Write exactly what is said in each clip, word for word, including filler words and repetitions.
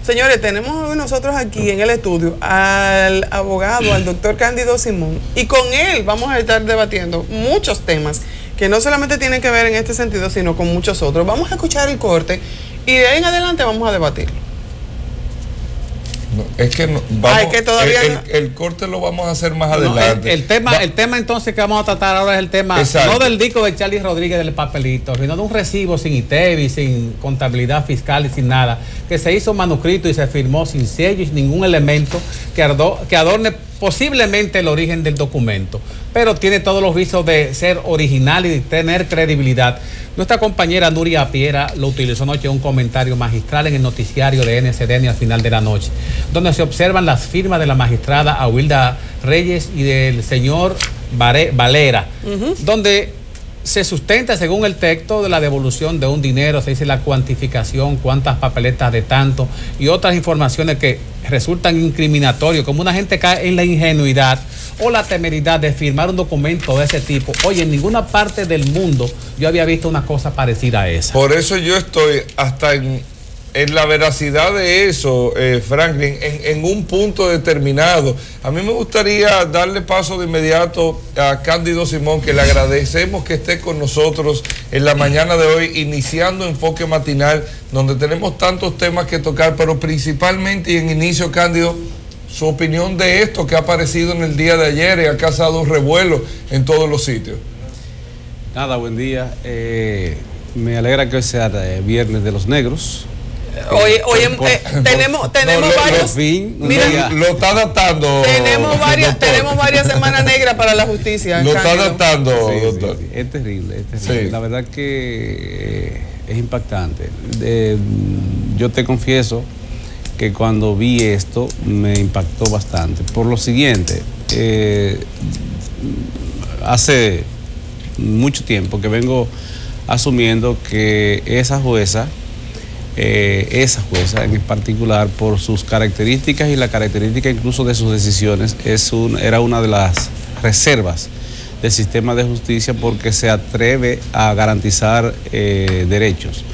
Señores, tenemos nosotros aquí en el estudio al abogado, al doctor Cándido Simón, y con él vamos a estar debatiendo muchos temas que no solamente tienen que ver en este sentido, sino con muchos otros. Vamos a escuchar el corte y de ahí en adelante vamos a debatirlo. No, es que, no, vamos, Ay, que todavía el, no. el, el corte lo vamos a hacer más no, adelante. El, el, tema, Va. el tema entonces que vamos a tratar ahora es el tema, exacto, no del disco de Charlie Rodríguez del papelito, sino de un recibo sin I T E V I, sin contabilidad fiscal y sin nada, que se hizo manuscrito y se firmó sin sello y sin ningún elemento que, ardó, que adorne posiblemente el origen del documento, pero tiene todos los visos de ser original y de tener credibilidad. Nuestra compañera Nuria Piera lo utilizó anoche en un comentario magistral en el noticiario de N C D N al final de la noche, donde se observan las firmas de la magistrada Awilda Reyes y del señor Bare, Valera, uh-huh, donde se sustenta, según el texto, de la devolución de un dinero, se dice la cuantificación, cuántas papeletas de tanto y otras informaciones que resultan incriminatorias, como una gente cae en la ingenuidad o la temeridad de firmar un documento de ese tipo. Oye, en ninguna parte del mundo yo había visto una cosa parecida a esa. Por eso yo estoy hasta en, en la veracidad de eso, eh, Franklin, en, en un punto determinado. A mí me gustaría darle paso de inmediato a Cándido Simón, que le agradecemos que esté con nosotros en la mañana de hoy, iniciando Enfoque Matinal, donde tenemos tantos temas que tocar, pero principalmente y en inicio, Cándido, su opinión de esto que ha aparecido en el día de ayer y ha causado un revuelo en todos los sitios. Nada, buen día. Eh, me alegra que hoy sea eh, Viernes de los Negros. Hoy, hoy eh, tenemos, tenemos no, lo, varios. Fin, mira, lo, lo está datando. Tenemos varias, tenemos varias semanas negras para la justicia. Lo está datando, sí, doctor. Sí, sí. Es terrible, es terrible. Sí. La verdad que eh, es impactante. Eh, yo te confieso que cuando vi esto me impactó bastante. Por lo siguiente, eh, hace mucho tiempo que vengo asumiendo que esa jueza, eh, esa jueza en particular, por sus características y la característica incluso de sus decisiones, es un, era una de las reservas del sistema de justicia, porque se atreve a garantizar eh, derechos.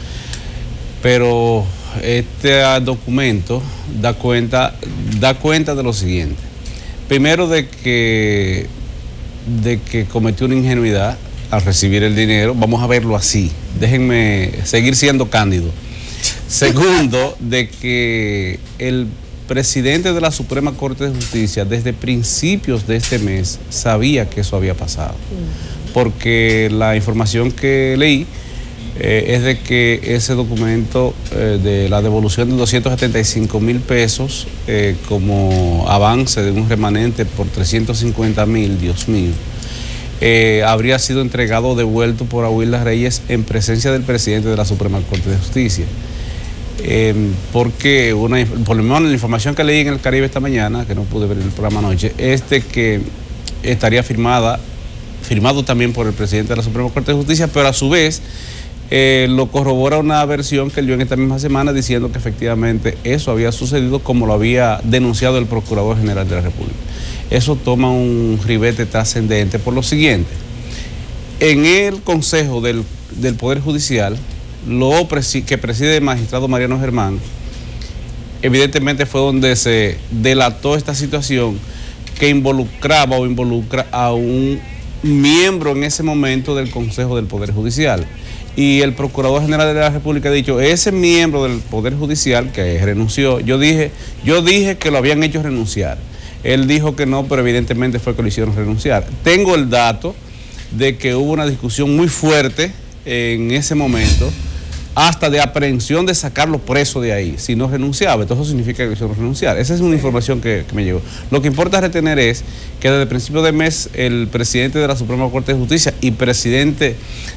Pero este documento da cuenta, da cuenta de lo siguiente. Primero, de que, de que cometió una ingenuidad al recibir el dinero. Vamos a verlo así. Déjenme seguir siendo cándido. Segundo, de que el presidente de la Suprema Corte de Justicia desde principios de este mes sabía que eso había pasado. Porque la información que leí Eh, es de que ese documento eh, de la devolución de doscientos setenta y cinco mil pesos eh, como avance de un remanente por trescientos cincuenta mil, Dios mío, eh, habría sido entregado o devuelto por Awilda Reyes en presencia del presidente de la Suprema Corte de Justicia. Eh, porque una, por lo menos la información que leí en el Caribe esta mañana, que no pude ver en el programa anoche, es de que estaría firmada, firmado también por el presidente de la Suprema Corte de Justicia, pero a su vez Eh, lo corrobora una versión que él dio en esta misma semana diciendo que efectivamente eso había sucedido, como lo había denunciado el Procurador General de la República. Eso toma un ribete trascendente por lo siguiente. En el Consejo del, del Poder Judicial, lo presi que preside el magistrado Mariano Germán, evidentemente fue donde se delató esta situación que involucraba o involucra a un miembro en ese momento del Consejo del Poder Judicial. Y el Procurador General de la República ha dicho, ese miembro del Poder Judicial que renunció, yo dije, yo dije que lo habían hecho renunciar. Él dijo que no, pero evidentemente fue que lo hicieron renunciar. Tengo el dato de que hubo una discusión muy fuerte en ese momento, hasta de aprehensión de sacarlo preso de ahí, si no renunciaba. Entonces eso significa que lo hicieron renunciar. Esa es una información que, que me llegó. Lo que importa retener es que desde el principio de mes el presidente de la Suprema Corte de Justicia y presidente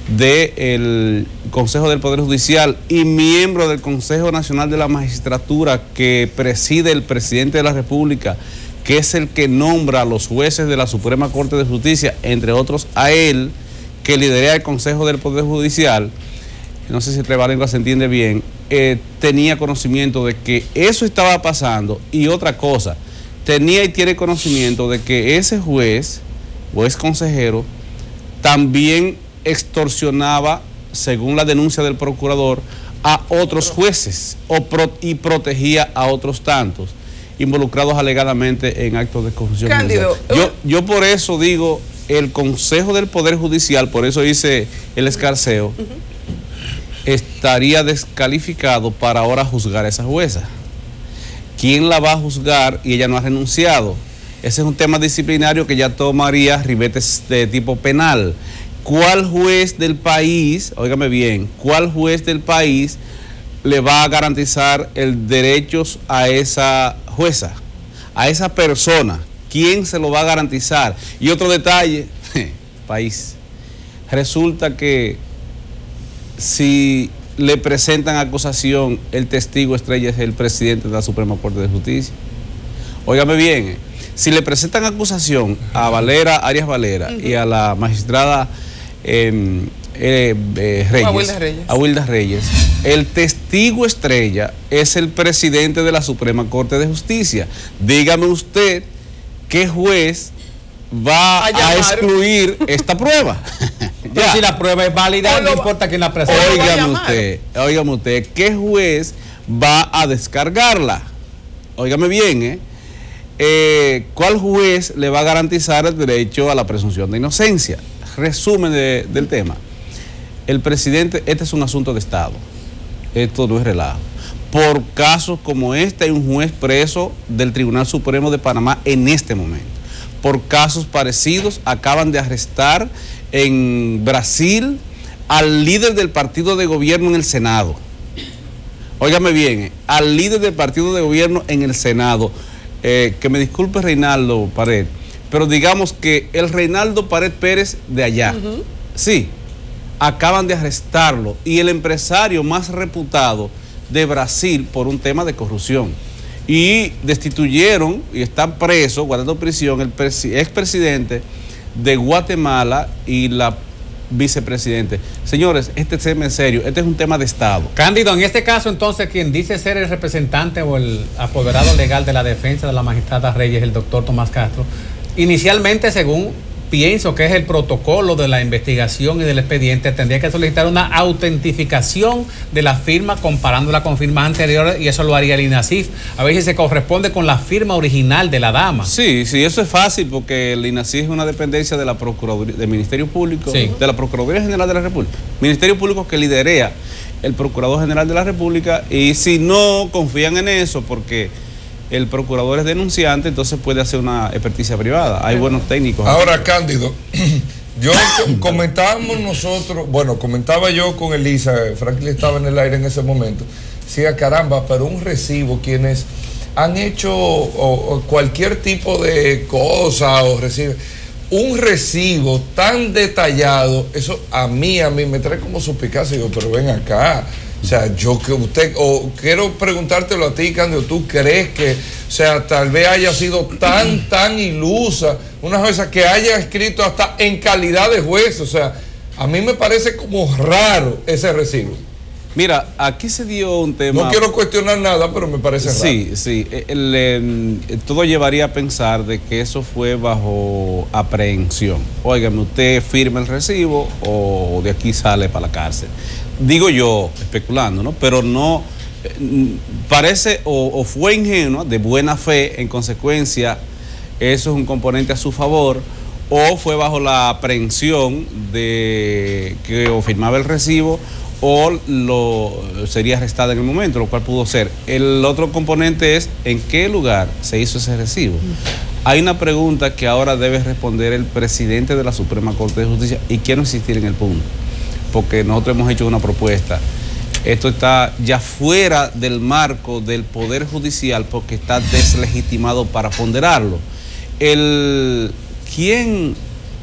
del Consejo del Poder Judicial y miembro del Consejo Nacional de la Magistratura que preside el presidente de la República, que es el que nombra a los jueces de la Suprema Corte de Justicia, entre otros a él, que lidera el Consejo del Poder Judicial, no sé si entre lenguas se entiende bien, eh, tenía conocimiento de que eso estaba pasando. Y otra cosa, tenía y tiene conocimiento de que ese juez o ex consejero también extorsionaba, según la denuncia del procurador, a otros jueces o pro, y protegía a otros tantos involucrados alegadamente en actos de corrupción. Cándido, yo, yo por eso digo, el Consejo del Poder Judicial, por eso hice el escarceo, uh-huh. estaría descalificado para ahora juzgar a esa jueza. ¿Quién la va a juzgar? Y ella no ha renunciado. Ese es un tema disciplinario que ya tomaría ribetes de tipo penal. ¿Cuál juez del país, óigame bien, cuál juez del país le va a garantizar el derecho a esa jueza, a esa persona? ¿Quién se lo va a garantizar? Y otro detalle, país, resulta que si le presentan acusación, el testigo estrella es el presidente de la Suprema Corte de Justicia. Óigame bien, si le presentan acusación a Valera, Arias Valera, uh-huh. y a la magistrada eh, eh, eh, Reyes, a Wilda Reyes, a Wilda Reyes, el testigo estrella es el presidente de la Suprema Corte de Justicia. Dígame usted qué juez va a, a excluir esta prueba. Ya. Si la prueba es válida, no importa quién la presente. Óigame usted, óigame usted, ¿qué juez va a descargarla? Óigame bien, ¿eh? Eh, ¿cuál juez le va a garantizar el derecho a la presunción de inocencia? Resumen de, del tema. El presidente, este es un asunto de Estado. Esto no es relajo. Por casos como este, hay un juez preso del Tribunal Supremo de Panamá en este momento. Por casos parecidos, acaban de arrestar en Brasil al líder del partido de gobierno en el Senado. Óigame bien, eh, al líder del partido de gobierno en el Senado. Eh, que me disculpe Reinaldo Pared, pero digamos que el Reinaldo Pared Pérez de allá, uh-huh. sí, acaban de arrestarlo, y el empresario más reputado de Brasil por un tema de corrupción, y destituyeron y está preso, guardando prisión, el expresidente de Guatemala y la vicepresidente. Señores, este tema es serio, este es un tema de Estado. Cándido, en este caso entonces quien dice ser el representante o el apoderado legal de la defensa de la magistrada Reyes, el doctor Tomás Castro, inicialmente, según pienso que es el protocolo de la investigación y del expediente, tendría que solicitar una autentificación de la firma comparándola con firmas anteriores, y eso lo haría el INASIF, a ver si se corresponde con la firma original de la dama. Sí, sí, eso es fácil, porque el INASIF es una dependencia de la Procuraduría, del Ministerio Público, sí. de la Procuraduría General de la República, Ministerio Público que liderea el Procurador General de la República, y si no confían en eso, porque el procurador es denunciante, entonces puede hacer una experticia privada. Hay buenos técnicos. Ahora, aquí. Cándido, yo comentábamos nosotros, bueno, comentaba yo con Elisa, Franklin estaba en el aire en ese momento, decía, caramba, pero un recibo, quienes han hecho o, o cualquier tipo de cosa o recibe, un recibo tan detallado, eso a mí, a mí me trae como suspicacia, digo, pero ven acá. O sea, yo que usted, o quiero preguntártelo a ti, Cándido, ¿tú crees que, o sea, tal vez haya sido tan, tan ilusa una jueza que haya escrito hasta en calidad de juez? O sea, a mí me parece como raro ese recibo. Mira, aquí se dio un tema... No quiero cuestionar nada, pero me parece raro. Sí, sí, el, el, el, todo llevaría a pensar de que eso fue bajo aprehensión. Óigame, usted firma el recibo o de aquí sale para la cárcel. Digo yo, especulando, ¿no? Pero no, parece o, o fue ingenua, de buena fe, en consecuencia, eso es un componente a su favor, o fue bajo la aprehensión de que o firmaba el recibo o lo sería arrestada en el momento, lo cual pudo ser. El otro componente es en qué lugar se hizo ese recibo. Hay una pregunta que ahora debe responder el presidente de la Suprema Corte de Justicia, y quiero insistir en el punto, porque nosotros hemos hecho una propuesta. Esto está ya fuera del marco del Poder Judicial, porque está deslegitimado para ponderarlo. El, ¿Quién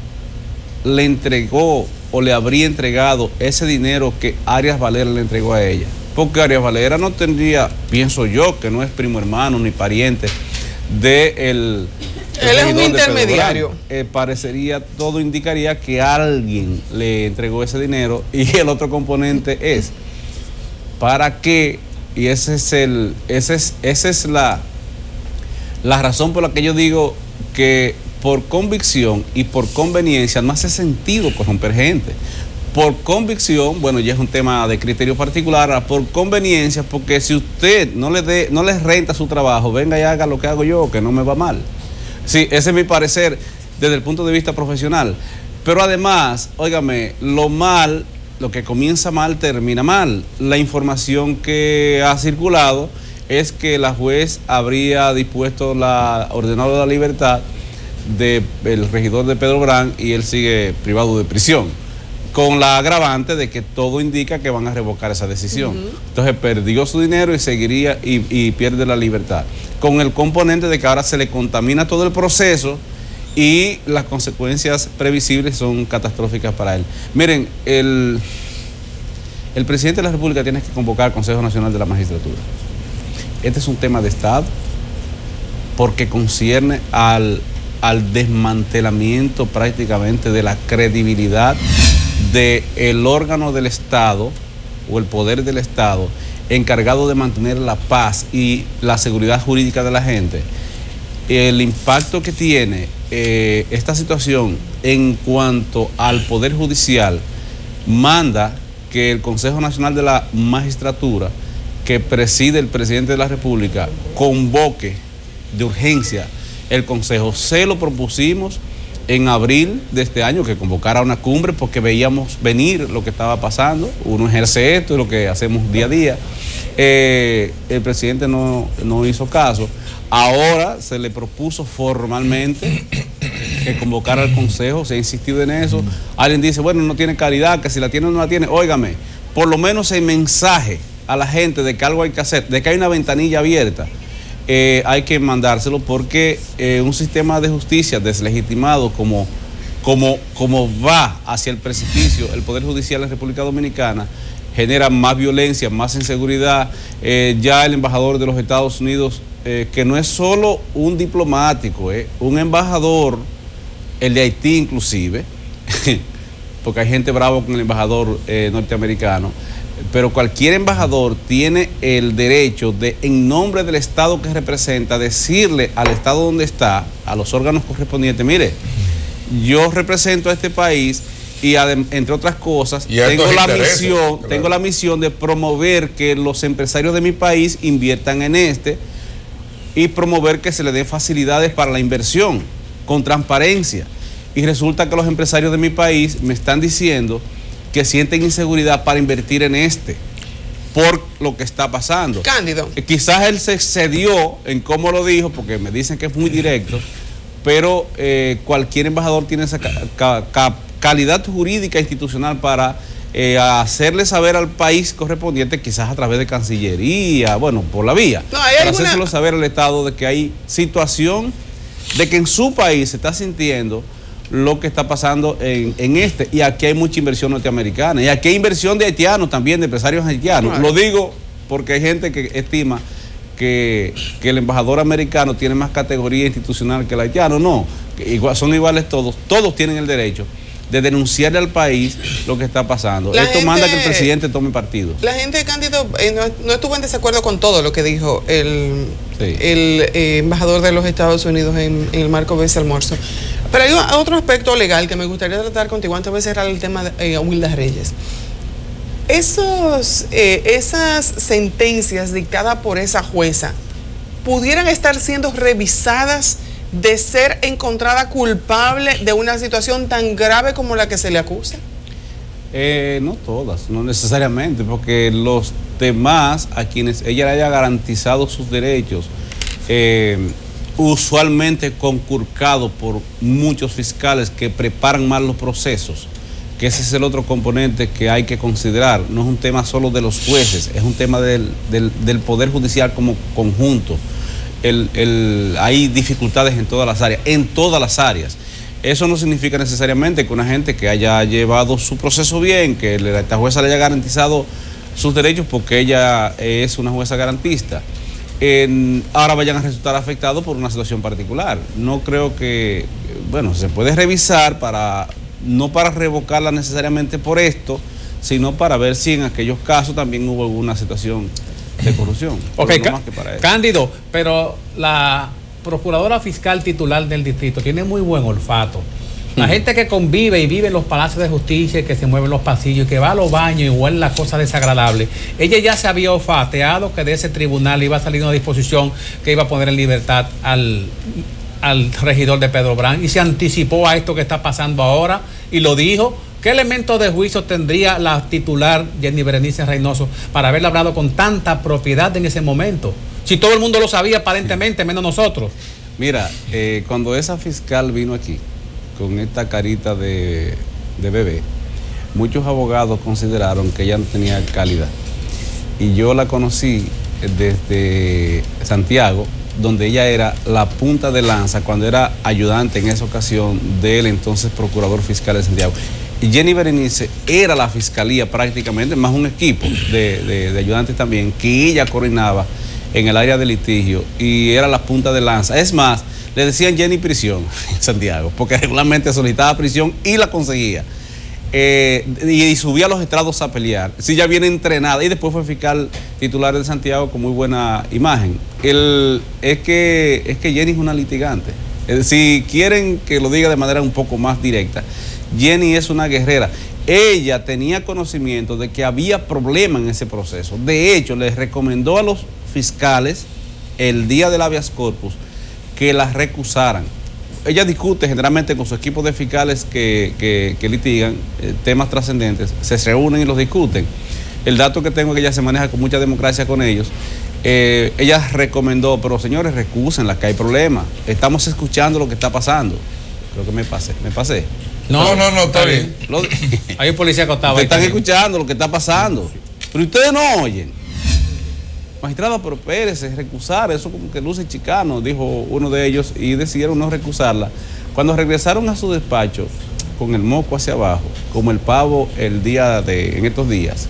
le entregó o le habría entregado ese dinero que Arias Valera le entregó a ella? Porque Arias Valera no tendría, pienso yo, que no es primo hermano ni pariente de el... Él es un intermediario. Eh, parecería, todo indicaría que alguien le entregó ese dinero, y el otro componente es para qué, y ese es el, ese es, esa es la, la razón por la que yo digo que por convicción y por conveniencia no hace sentido corromper gente, por convicción, bueno, ya es un tema de criterio particular, por conveniencia, porque si usted no le dé, no le renta su trabajo, venga y haga lo que hago yo, que no me va mal. Sí, ese es mi parecer desde el punto de vista profesional. Pero además, óigame, lo mal, lo que comienza mal, termina mal. La información que ha circulado es que la juez habría dispuesto la, ordenado la libertad del regidor de Pedro Brán y él sigue privado de prisión, con la agravante de que todo indica que van a revocar esa decisión. Uh-huh. Entonces perdió su dinero y seguiría y, y pierde la libertad, con el componente de que ahora se le contamina todo el proceso y las consecuencias previsibles son catastróficas para él. Miren, el, el presidente de la República tiene que convocar al Consejo Nacional de la Magistratura. Este es un tema de Estado porque concierne al, al desmantelamiento prácticamente de la credibilidad del órgano del Estado o el poder del Estado encargado de mantener la paz y la seguridad jurídica de la gente. El impacto que tiene eh, esta situación en cuanto al Poder Judicial manda que el Consejo Nacional de la Magistratura, que preside el presidente de la República, convoque de urgencia el Consejo. Se lo propusimos en abril de este año, que convocara una cumbre, porque veíamos venir lo que estaba pasando. Uno ejerce esto, es lo que hacemos día a día. Eh, el presidente no, no hizo caso. Ahora se le propuso formalmente que convocara al Consejo, se ha insistido en eso. Alguien dice, bueno, no tiene calidad, que si la tiene o no la tiene. Óigame, por lo menos el mensaje a la gente de que algo hay que hacer, de que hay una ventanilla abierta, eh, hay que mandárselo, porque eh, un sistema de justicia deslegitimado como, como, como va hacia el precipicio el Poder Judicial en República Dominicana, genera más violencia, más inseguridad. Eh, ya el embajador de los Estados Unidos, eh, que no es solo un diplomático, eh, un embajador, el de Haití inclusive, porque hay gente brava con el embajador eh, norteamericano, pero cualquier embajador tiene el derecho de, en nombre del Estado que representa, decirle al Estado donde está, a los órganos correspondientes, mire, yo represento a este país y entre otras cosas tengo la misión, claro. tengo la misión de promover que los empresarios de mi país inviertan en este y promover que se le den facilidades para la inversión con transparencia. Y resulta que los empresarios de mi país me están diciendo que sienten inseguridad para invertir en este por lo que está pasando. Cándido. Eh, quizás él se excedió en cómo lo dijo, porque me dicen que es muy directo, pero eh, cualquier embajador tiene esa ca ca ca calidad jurídica institucional para eh, hacerle saber al país correspondiente, quizás a través de Cancillería, bueno, por la vía, no, para alguna... hacérselo saber al Estado de que hay situación, de que en su país se está sintiendo lo que está pasando en, en este, y aquí hay mucha inversión norteamericana, y aquí hay inversión de haitianos también, de empresarios haitianos. Bueno. Lo digo porque hay gente que estima que, que el embajador americano tiene más categoría institucional que el haitiano. No, igual, son iguales todos, todos tienen el derecho de denunciarle al país lo que está pasando. La Esto gente, manda que el presidente tome partido. La gente, Cándido, eh, no, no estuvo en desacuerdo con todo lo que dijo el, sí. el eh, embajador de los Estados Unidos en, en el marco de ese almuerzo. Pero hay otro aspecto legal que me gustaría tratar contigo antes de cerrar el tema de eh, Wilda Reyes. Esos, eh, esas sentencias dictadas por esa jueza pudieran estar siendo revisadas de ser encontrada culpable de una situación tan grave como la que se le acusa. Eh, no todas, no necesariamente, porque los demás a quienes ella le haya garantizado sus derechos, eh, usualmente conculcado por muchos fiscales que preparan mal los procesos, que ese es el otro componente que hay que considerar. No es un tema solo de los jueces, es un tema del, del, del Poder Judicial como conjunto. El, el, hay dificultades en todas las áreas, en todas las áreas. Eso no significa necesariamente que una gente que haya llevado su proceso bien, que esta jueza le haya garantizado sus derechos porque ella es una jueza garantista, En, ahora vayan a resultar afectados por una situación particular. No creo que, bueno, se puede revisar para, no para revocarla necesariamente por esto, sino para ver si en aquellos casos también hubo alguna situación de corrupción. Ok, no más que para eso. Cándido, pero la procuradora fiscal titular del distrito tiene muy buen olfato La gente que convive y vive en los palacios de justicia, que se mueve en los pasillos, que va a los baños y huele las cosas desagradables. Ella ya se había olfateado que de ese tribunal iba a salir una disposición que iba a poner en libertad al, al regidor de Pedrobrán, y se anticipó a esto que está pasando ahora y lo dijo. ¿Qué elementos de juicio tendría la titular Jenny Berenice Reynoso para haberle hablado con tanta propiedad en ese momento? Si todo el mundo lo sabía aparentemente, menos nosotros. Mira, eh, cuando esa fiscal vino aquí con esta carita de, de bebé, muchos abogados consideraron que ella no tenía calidad. Y yo la conocí desde Santiago, donde ella era la punta de lanza cuando era ayudante en esa ocasión del entonces procurador fiscal de Santiago. Y Jenny Berenice era la fiscalía prácticamente, más un equipo de, de, de ayudantes también, que ella coordinaba en el área de litigio y era la punta de lanza. Es más, le decían Jenny prisión en Santiago, porque regularmente solicitaba prisión y la conseguía. Eh, y, y subía a los estrados a pelear. Sí, ya viene entrenada y después fue fiscal titular de Santiago con muy buena imagen. El, es, que, es que Jenny es una litigante. Eh, si quieren que lo diga de manera un poco más directa, Jenny es una guerrera. Ella tenía conocimiento de que había problema en ese proceso. De hecho, les recomendó a los fiscales el día del habeas corpus que las recusaran. Ella discute generalmente con su equipo de fiscales que, que, que litigan eh, temas trascendentes, se reúnen y los discuten. El dato que tengo es que ella se maneja con mucha democracia con ellos. Eh, ella recomendó, pero señores, recúsenla, que hay problemas. Estamos escuchando lo que está pasando. Creo que me pasé, me pasé. No, no, no, está bien. Lo, hay un policía acostado. Ustedes están escuchando lo que está pasando, pero ustedes no oyen. Magistrada, pero espérese, recusar, eso como que luce chicano, dijo uno de ellos, y decidieron no recusarla. Cuando regresaron a su despacho, con el moco hacia abajo, como el pavo el día de, en estos días,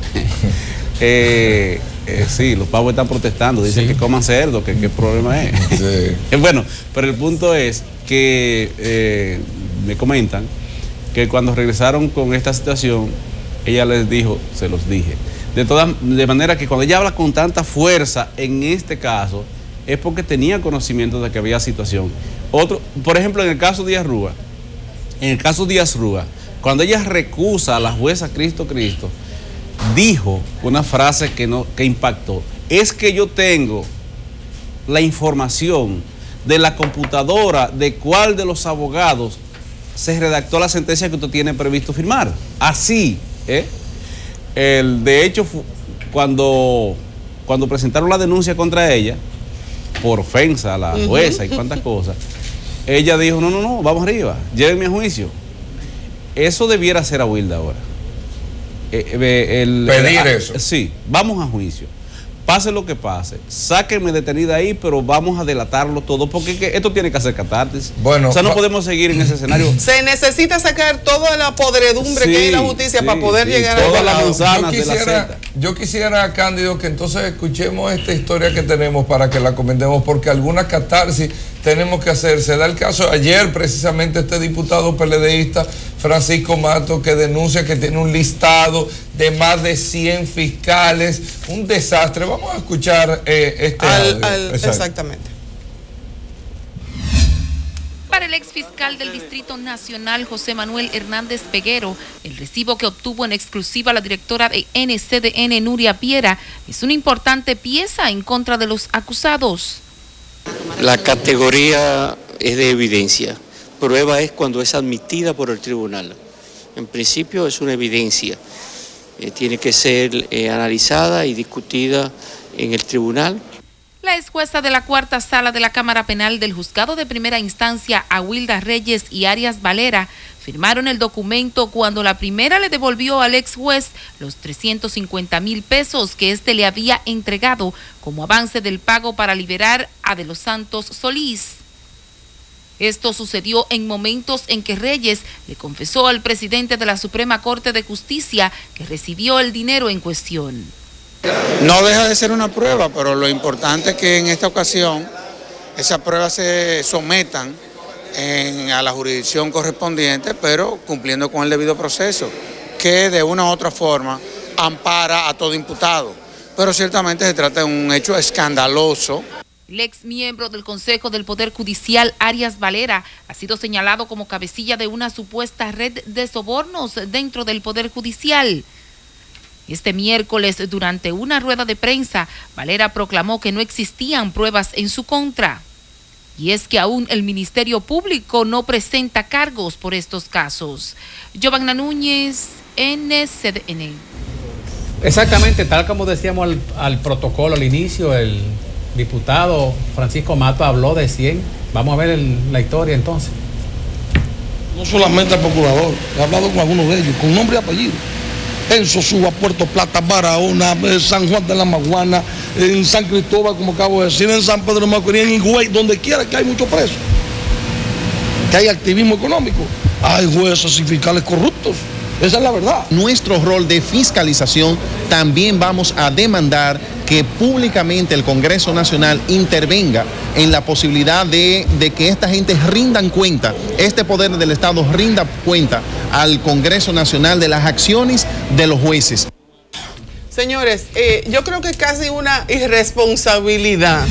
eh, eh, sí, los pavos están protestando, dicen sí. que coman cerdo, que qué problema es. Sí. Bueno, pero el punto es que eh, me comentan que cuando regresaron con esta situación, ella les dijo, se los dije. De, todas, de manera que cuando ella habla con tanta fuerza en este caso, es porque tenía conocimiento de que había situación. Otro, por ejemplo, en el caso de Díaz Rúa, en el caso de Díaz Rúa, cuando ella recusa a la jueza Cristo Cristo, dijo una frase que, no, que impactó. Es que yo tengo la información de la computadora de cuál de los abogados se redactó la sentencia que usted tiene previsto firmar. Así, ¿eh? El, de hecho, cuando, cuando presentaron la denuncia contra ella, por ofensa a la jueza y cuantas cosas, ella dijo, no, no, no, vamos arriba, llévenme a juicio. Eso debiera ser a Wilda ahora. Eh, el, Pedir el, eso. Sí, vamos a juicio. Pase lo que pase, sáquenme detenida ahí, pero vamos a delatarlo todo, porque que esto tiene que hacer catarsis. Bueno, o sea, no podemos seguir en ese escenario. Se necesita sacar toda la podredumbre sí, que hay en la justicia sí, para poder sí, llegar a todas las manzanas yo quisiera, de la seta. Yo quisiera, Cándido, que entonces escuchemos esta historia que tenemos para que la comentemos, porque alguna catarsis tenemos que hacer. Se da el caso ayer, precisamente, este diputado PLDista, Francisco Mato, que denuncia que tiene un listado de más de cien fiscales, un desastre. Vamos a escuchar eh, este al, al, exactamente. Para el exfiscal del Distrito Nacional, José Manuel Hernández Peguero, el recibo que obtuvo en exclusiva la directora de N C D N, Nuria Piera, es una importante pieza en contra de los acusados. La categoría es de evidencia. Prueba es cuando es admitida por el tribunal. En principio es una evidencia. Eh, tiene que ser eh, analizada y discutida en el tribunal. La ex jueza de la cuarta sala de la Cámara Penal del Juzgado de Primera Instancia, Awilda Reyes y Arias Valera, firmaron el documento cuando la primera le devolvió al ex juez los trescientos cincuenta mil pesos que éste le había entregado como avance del pago para liberar a De los Santos Solís. Esto sucedió en momentos en que Reyes le confesó al presidente de la Suprema Corte de Justicia que recibió el dinero en cuestión. No deja de ser una prueba, pero lo importante es que en esta ocasión esas pruebas se sometan en, a la jurisdicción correspondiente, pero cumpliendo con el debido proceso, que de una u otra forma ampara a todo imputado. Pero ciertamente se trata de un hecho escandaloso. El ex miembro del Consejo del Poder Judicial, Arias Valera, ha sido señalado como cabecilla de una supuesta red de sobornos dentro del Poder Judicial. Este miércoles, durante una rueda de prensa, Valera proclamó que no existían pruebas en su contra. Y es que aún el Ministerio Público no presenta cargos por estos casos. Giovanna Núñez, N C D N. Exactamente, tal como decíamos al, al protocolo al inicio, el diputado Francisco Mato habló de cien. Vamos a ver el, la historia entonces. No solamente al procurador, he hablado con algunos de ellos, con nombre y apellido. En Sosúa, Puerto Plata, Barahona, San Juan de la Maguana, en San Cristóbal, como acabo de decir, en San Pedro de Macorís, en Higüey, donde quiera que hay muchos presos, que hay activismo económico, hay jueces y fiscales corruptos. Esa es la verdad. Nuestro rol de fiscalización, también vamos a demandar que públicamente el Congreso Nacional intervenga en la posibilidad de, de que esta gente rindan cuenta, este poder del Estado rinda cuenta al Congreso Nacional de las acciones de los jueces. Señores, eh, yo creo que es casi una irresponsabilidad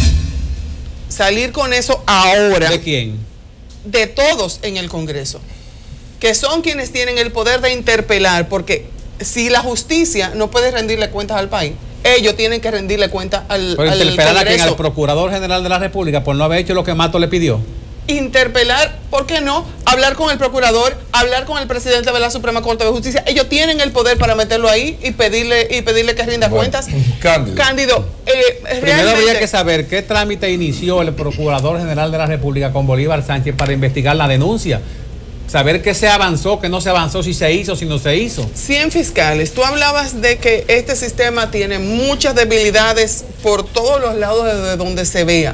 salir con eso ahora. ¿De quién? De todos en el Congreso, que son quienes tienen el poder de interpelar, porque si la justicia no puede rendirle cuentas al país, ellos tienen que rendirle cuentas al, Pero al interpelar Congreso. a quien, al Procurador General de la República por no haber hecho lo que Mato le pidió. Interpelar, ¿por qué no? Hablar con el procurador, hablar con el presidente de la Suprema Corte de Justicia. Ellos tienen el poder para meterlo ahí y pedirle y pedirle que rinda bueno, cuentas. Cándido. Cándido, eh, Primero realmente habría que saber qué trámite inició el Procurador General de la República con Bolívar Sánchez para investigar la denuncia. Saber qué se avanzó, qué no se avanzó, si se hizo, si no se hizo. cien fiscales. Tú hablabas de que este sistema tiene muchas debilidades por todos los lados desde donde se vea.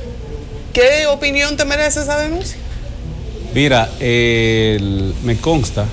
¿Qué opinión te merece esa denuncia? Mira, el, me consta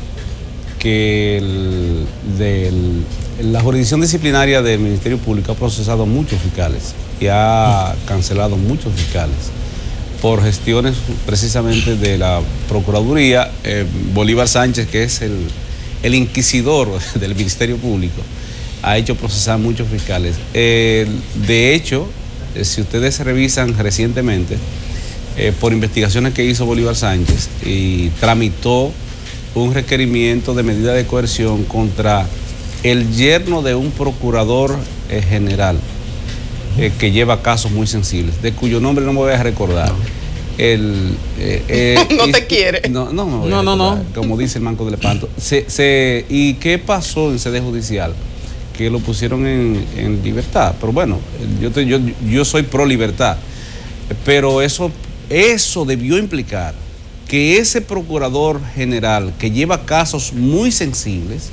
que el, del, la jurisdicción disciplinaria del Ministerio Público ha procesado muchos fiscales y ha cancelado muchos fiscales por gestiones precisamente de la Procuraduría. eh, Bolívar Sánchez, que es el, el inquisidor del Ministerio Público, ha hecho procesar muchos fiscales. Eh, de hecho, eh, si ustedes revisan recientemente, eh, por investigaciones que hizo Bolívar Sánchez, y tramitó un requerimiento de medida de coerción contra el yerno de un procurador eh, general, Eh, que lleva casos muy sensibles, de cuyo nombre no me voy a recordar. No. El, eh, eh, no y, te quiere. No, no me voy no, a recordar, no, no. como dice el Manco del Espanto. Se, se, ¿Y qué pasó en sede judicial? Que lo pusieron en, en libertad. Pero bueno, yo, te, yo, yo soy pro libertad. Pero eso, eso debió implicar que ese procurador general que lleva casos muy sensibles,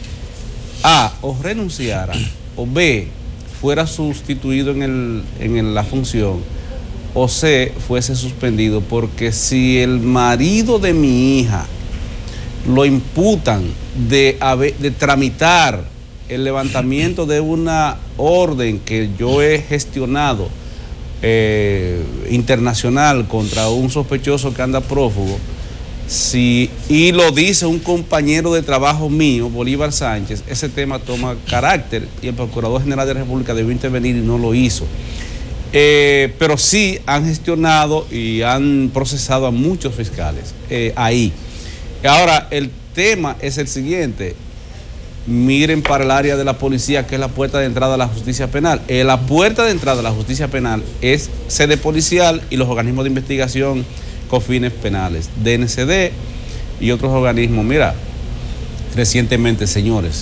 A, o renunciara, o B, fuera sustituido en, el, en la función, o C, fuese suspendido, porque si el marido de mi hija lo imputan de, de tramitar el levantamiento de una orden que yo he gestionado eh, internacional contra un sospechoso que anda prófugo, si, y lo dice un compañero de trabajo mío, Bolívar Sánchez, ese tema toma carácter y el Procurador General de la República debió intervenir y no lo hizo. Eh, pero sí han gestionado y han procesado a muchos fiscales eh, ahí. Ahora, el tema es el siguiente. Miren para el área de la policía, que es la puerta de entrada a la justicia penal. Eh, la puerta de entrada a la justicia penal es sede policial y los organismos de investigación con fines penales, D N C D y otros organismos. Mira, recientemente, señores,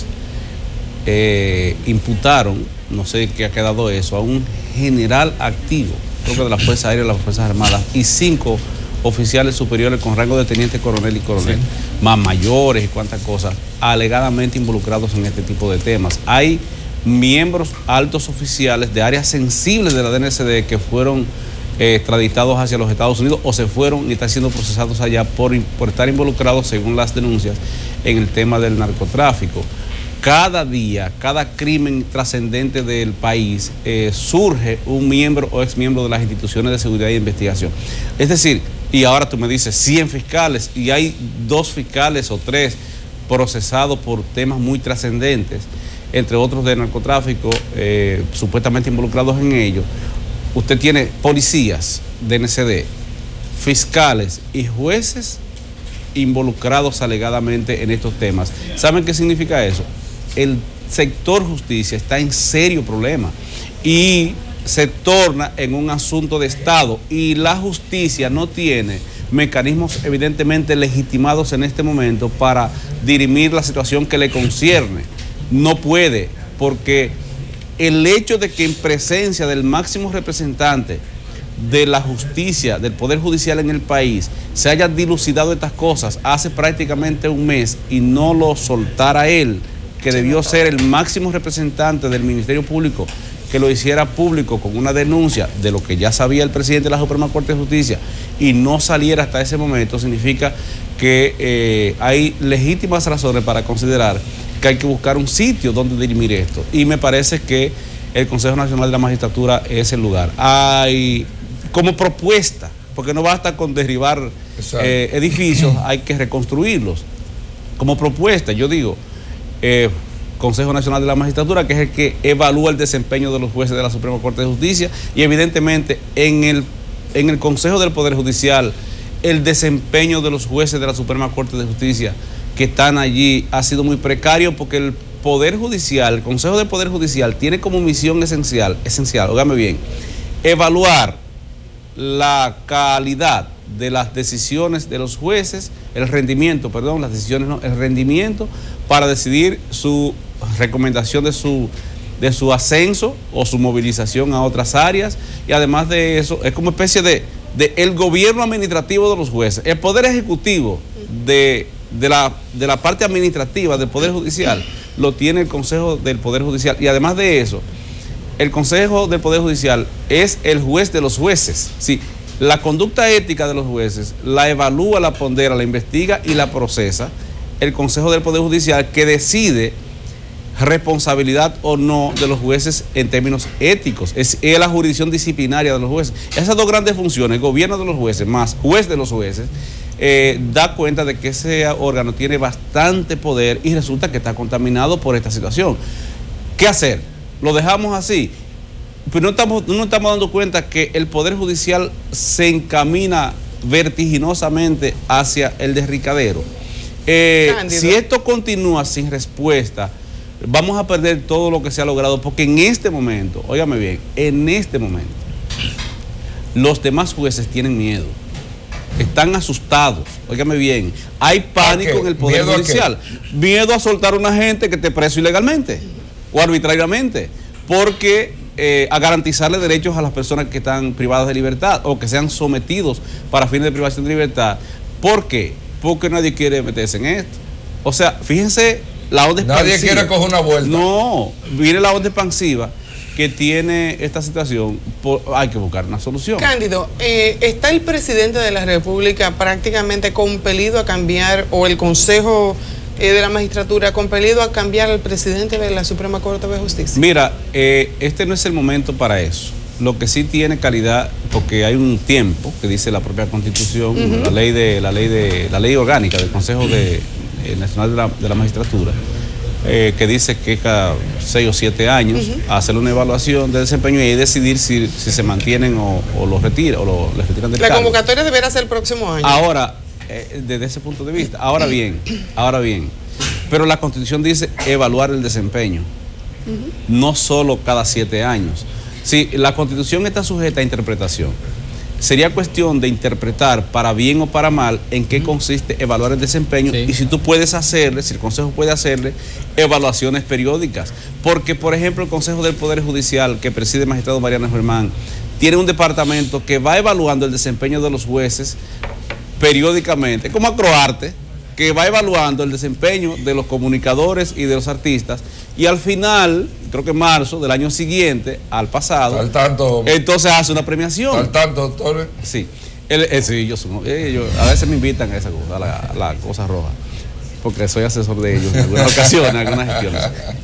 eh, imputaron, no sé qué ha quedado eso, a un general activo, creo que de la Fuerza Aérea y las Fuerzas Armadas, y cinco oficiales superiores con rango de teniente coronel y coronel, sí, más mayores y cuantas cosas, alegadamente involucrados en este tipo de temas. Hay miembros altos oficiales de áreas sensibles de la D N C D que fueron Eh, extraditados hacia los Estados Unidos o se fueron y están siendo procesados allá por, por estar involucrados, según las denuncias, en el tema del narcotráfico. Cada día, cada crimen trascendente del país, eh, surge un miembro o exmiembro de las instituciones de seguridad e investigación. Es decir, y ahora tú me dices cien fiscales y hay dos fiscales o tres procesados por temas muy trascendentes, entre otros de narcotráfico, eh, supuestamente involucrados en ello. usted tiene policías de N C D, fiscales y jueces involucrados alegadamente en estos temas. ¿Saben qué significa eso? El sector justicia está en serio problema y se torna en un asunto de Estado, y la justicia no tiene mecanismos evidentemente legitimados en este momento para dirimir la situación que le concierne. No puede, porque el hecho de que en presencia del máximo representante de la justicia, del Poder Judicial en el país, se hayan dilucidado estas cosas hace prácticamente un mes y no lo soltara él, que debió ser el máximo representante del Ministerio Público, que lo hiciera público con una denuncia de lo que ya sabía el presidente de la Suprema Corte de Justicia y no saliera hasta ese momento, significa que eh, hay legítimas razones para considerar que hay que buscar un sitio donde dirimir esto, y me parece que el Consejo Nacional de la Magistratura es el lugar. Hay como propuesta, porque no basta con derribar eh, edificios, hay que reconstruirlos. Como propuesta, yo digo, eh, Consejo Nacional de la Magistratura, que es el que evalúa el desempeño de los jueces de la Suprema Corte de Justicia, y evidentemente en el, en el Consejo del Poder Judicial, el desempeño de los jueces de la Suprema Corte de Justicia que están allí ha sido muy precario, porque el Poder Judicial, el Consejo del Poder Judicial tiene como misión esencial, esencial, óigame bien, evaluar la calidad de las decisiones de los jueces, el rendimiento, perdón, las decisiones no, el rendimiento para decidir su recomendación de su, de su ascenso o su movilización a otras áreas, y además de eso, es como especie de, de el gobierno administrativo de los jueces, el poder ejecutivo de, de, la, de la parte administrativa del Poder Judicial, lo tiene el Consejo del Poder Judicial, y además de eso, el Consejo del Poder Judicial es el juez de los jueces. Sí, la conducta ética de los jueces la evalúa, la pondera, la investiga y la procesa el Consejo del Poder Judicial, que decide responsabilidad o no de los jueces en términos éticos. Es, es la jurisdicción disciplinaria de los jueces. Esas dos grandes funciones, gobierno de los jueces más juez de los jueces, eh, da cuenta de que ese órgano tiene bastante poder y resulta que está contaminado por esta situación. ¿Qué hacer? ¿Lo dejamos así? Pero no estamos, no estamos dando cuenta que el Poder Judicial se encamina vertiginosamente hacia el derricadero. Eh, si esto continúa sin respuesta, vamos a perder todo lo que se ha logrado, porque en este momento, óigame bien, en este momento, los demás jueces tienen miedo, están asustados, óigame bien, hay pánico en el Poder ¿Miedo Judicial, a miedo a soltar a una gente que esté preso ilegalmente o arbitrariamente, porque eh, a garantizarle derechos a las personas que están privadas de libertad o que sean sometidos para fines de privación de libertad. ¿Por qué? Porque nadie quiere meterse en esto. O sea, fíjense la onda expansiva. Nadie quiere coger una vuelta. No, viene la onda expansiva que tiene esta situación, por, hay que buscar una solución. Cándido, eh, ¿está el presidente de la República prácticamente compelido a cambiar, o el Consejo eh, de la Magistratura compelido a cambiar al presidente de la Suprema Corte de Justicia? Mira, eh, este no es el momento para eso. Lo que sí tiene calidad, porque hay un tiempo que dice la propia Constitución, uh-huh. la ley de la ley de la ley orgánica del Consejo de, eh, Nacional de la, de la Magistratura, eh, que dice que cada seis o siete años uh-huh. hacer una evaluación de desempeño y decidir si, si se mantienen o, o los retiran o lo, les retiran del La cargo. convocatoria deberá ser el próximo año. Ahora, eh, desde ese punto de vista, ahora bien, ahora bien, pero la Constitución dice evaluar el desempeño, uh-huh. no solo cada siete años. Sí, la Constitución está sujeta a interpretación. Sería cuestión de interpretar para bien o para mal en qué consiste evaluar el desempeño, sí. y si tú puedes hacerle, si el Consejo puede hacerle evaluaciones periódicas. Porque, por ejemplo, el Consejo del Poder Judicial, que preside el magistrado Mariano Germán, tiene un departamento que va evaluando el desempeño de los jueces periódicamente, como Acroarte, que va evaluando el desempeño de los comunicadores y de los artistas, y al final, creo que en marzo del año siguiente, al pasado, al tanto, entonces hace una premiación. Al tanto, doctor. Sí, el, el, sí yo, eh, yo, a veces me invitan a esa cosa, a la, a la cosa roja, porque soy asesor de ellos en algunas ocasiones, en algunas gestiones.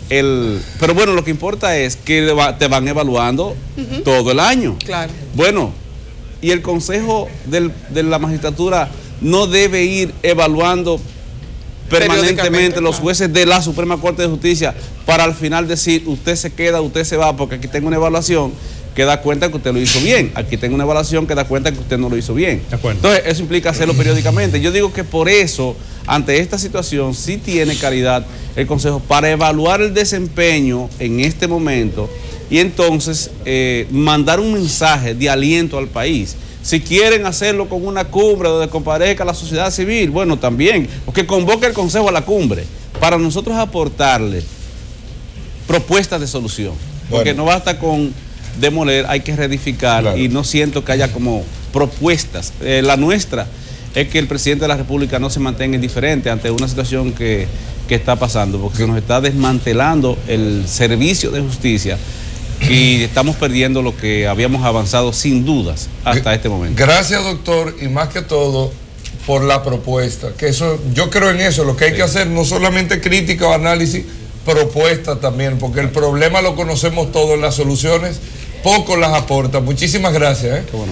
El, pero bueno, lo que importa es que te van evaluando uh-huh. todo el año. Claro. Bueno, y el Consejo del, de la Magistratura no debe ir evaluando permanentemente los jueces de la Suprema Corte de Justicia para al final decir usted se queda, usted se va, porque aquí tengo una evaluación que da cuenta que usted lo hizo bien. Aquí tengo una evaluación que da cuenta que usted no lo hizo bien. De acuerdo. Entonces, eso implica hacerlo periódicamente. Yo digo que por eso, ante esta situación, sí tiene calidad el Consejo para evaluar el desempeño en este momento y entonces eh, mandar un mensaje de aliento al país. Si quieren hacerlo con una cumbre donde comparezca la sociedad civil, bueno, también, porque convoque el Consejo a la cumbre para nosotros aportarle propuestas de solución. Porque bueno, no basta con demoler, hay que reedificar, claro, y no siento que haya como propuestas. Eh, la nuestra es que el presidente de la República no se mantenga indiferente ante una situación que, que está pasando, porque se nos está desmantelando el servicio de justicia y estamos perdiendo lo que habíamos avanzado sin dudas hasta este momento. Gracias, doctor, y más que todo por la propuesta, que eso, yo creo en eso, lo que hay sí. que hacer, no solamente crítica o análisis, propuesta también, porque el problema lo conocemos todos, las soluciones poco las aporta. Muchísimas gracias. ¿eh?